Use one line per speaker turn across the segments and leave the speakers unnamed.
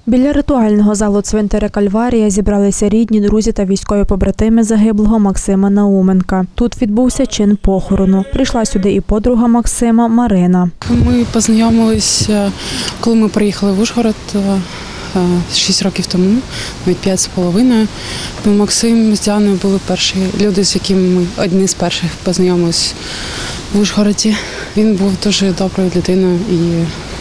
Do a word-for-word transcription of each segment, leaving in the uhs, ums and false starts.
Біля ритуального залу цвинтаря Кальварія зібралися рідні, друзі та військові побратими загиблого Максима Науменка. Тут відбувся чин похорону. Прийшла сюди і подруга Максима Марина.
Ми познайомилися, коли ми приїхали в Ужгород шість років тому, навіть п'ять з половиною. Максим з Діаною були перші люди, з якими ми одні з перших познайомилися в Ужгороді. Він був дуже доброю людиною і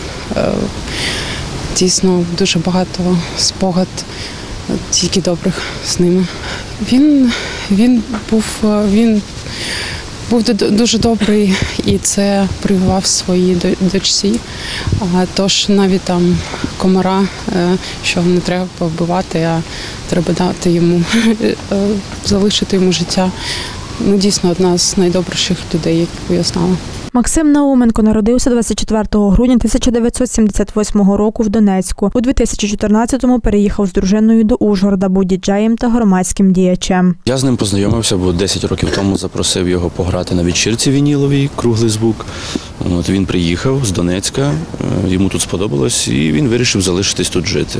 дійсно дуже багато спогад, тільки добрих з ними. Він, він, був, він був дуже добрий і це прививав своїй дочці. Тож навіть там комара, що не треба вбивати, а треба дати йому, залишити йому життя. Ну, дійсно, одна з найдобріших людей, яку я знала.
Максим Науменко народився двадцять четвертого грудня тисяча дев'ятсот сімдесят восьмого року в Донецьку. У дві тисячі чотирнадцятому переїхав з дружиною до Ужгорода, був діджеєм та громадським діячем.
Я з ним познайомився, бо десять років тому запросив його пограти на вечірці вініловій «Круглий звук». От він приїхав з Донецька, йому тут сподобалось, і він вирішив залишитись тут жити.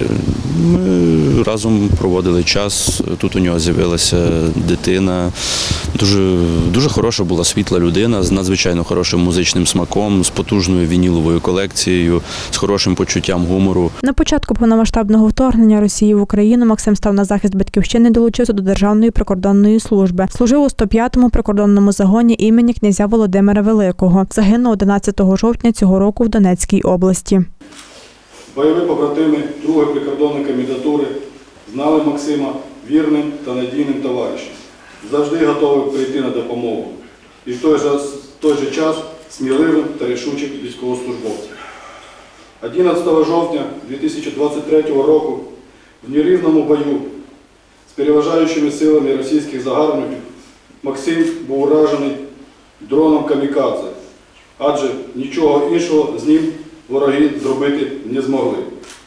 Ми разом проводили час, тут у нього з'явилася дитина. Дуже, дуже хороша була, світла людина, з надзвичайно хорошим музичним смаком, з потужною вініловою колекцією, з хорошим почуттям гумору. На початку повномасштабного вторгнення Росії в Україну Максим став на захист батьківщини, долучився до Державної прикордонної служби. Служив у сто п'ятому прикордонному загоні імені князя Володимира Великого. Загинув одинадцятого жовтня цього року в Донецькій області.
Бойові побратими другої прикордонної комендатури знали Максима вірним та надійним товаришем, завжди готовим прийти на допомогу. І в той же, в той же час сміливим та рішучим військовослужбовцем. одинадцятого жовтня дві тисячі двадцять третього року в нерівному бою з переважаючими силами російських загарбників Максим був уражений дроном камікадзе, адже нічого іншого з ним вороги зробити не змогли.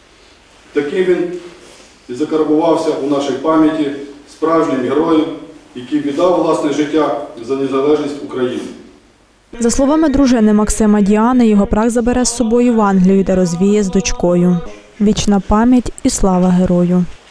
Таким він і закарбувався у нашій пам'яті справжнім героєм, який віддав власне життя за незалежність України.
За словами дружини Максима Діани, його прах забере з собою в Англію, де розвіє з дочкою. Вічна пам'ять і слава герою.